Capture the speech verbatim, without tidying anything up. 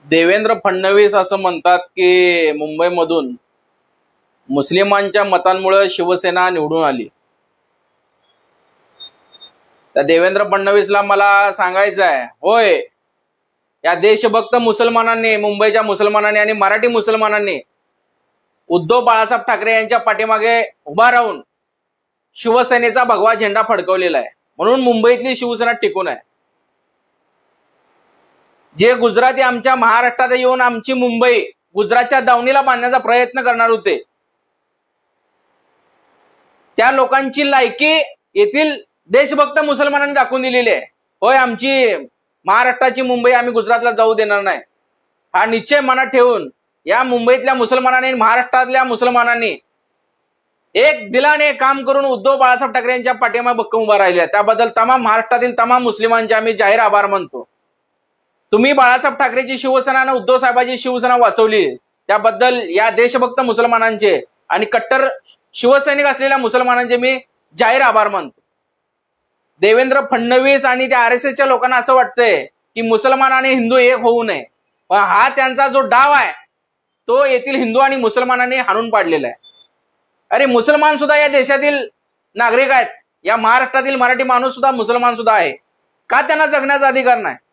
देवेंद्र फडणवीस असं म्हणतात की मुंबईमधून मुस्लिमांच्या मतांमुळे शिवसेना निवडून आली। तर देवेंद्र फडणवीसला मला सांगायचं आहे, होय, या देशभक्त मुसलमानांनी, मुंबईच्या मुसलमानांनी आणि मराठी मुसलमानांनी उद्धव बाळासाहेब ठाकरे यांच्या पाठीमागे उभा राहून शिवसेनेचा भगवा झेंडा फडकवलेला आहे, म्हणून मुंबईतली शिवसेना टिकून आहे। जे गुजराती आमच्या महाराष्ट्रात येऊन आमची मुंबई गुजरातच्या दावणीला बांधण्याचा प्रयत्न करणार होते, त्या लोकांची लायकी येथील देशभक्त मुसलमानांनी दाखवून दिलेली आहे। होय, आमची महाराष्ट्राची मुंबई आम्ही गुजरातला जाऊ देणार नाही, हा निश्चय मनात ठेवून या मुंबईतल्या मुसलमानांनी, महाराष्ट्रातल्या मुसलमानांनी एक दिलाने काम करून उद्धव बाळासाहेब ठाकरे यांच्या पाठीमागे भक्कम उभा राहिले। त्याबद्दल तमाम महाराष्ट्रातील तमाम मुस्लिमांचे आम्ही जाहीर आभार मानतो। तुम्ही बाळासाहेब ठाकरेची शिवसेना आणि उद्धव साहेबांची शिवसेना वाचवली, त्याबद्दल या देशभक्त मुसलमानांचे आणि कट्टर शिवसैनिक असलेल्या मुसलमानांचे मी जाहीर आभार मानतो। देवेंद्र फडणवीस आणि त्या आरएसएसच्या लोकांना असं वाटतंय की मुसलमान आणि हिंदू एक होऊ नये, पण हा त्यांचा जो डाव आहे तो येथील हिंदू आणि मुसलमानांनी हाणून पाडलेला आहे। अरे, मुसलमान सुद्धा या देशातील नागरिक आहेत, या महाराष्ट्रातील मराठी माणूस सुद्धा मुसलमान सुद्धा आहे, का त्यांना जगण्याचा अधिकार नाही?